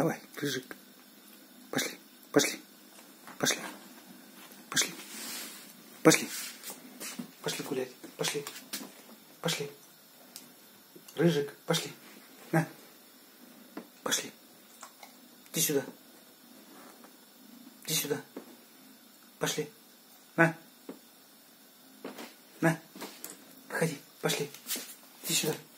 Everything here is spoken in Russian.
Давай, Рыжик. Пошли, пошли, пошли, пошли, пошли, пошли гулять, пошли, пошли. Рыжик, пошли, на, пошли. Иди сюда, иди сюда, пошли, на, выходи, пошли, иди сюда.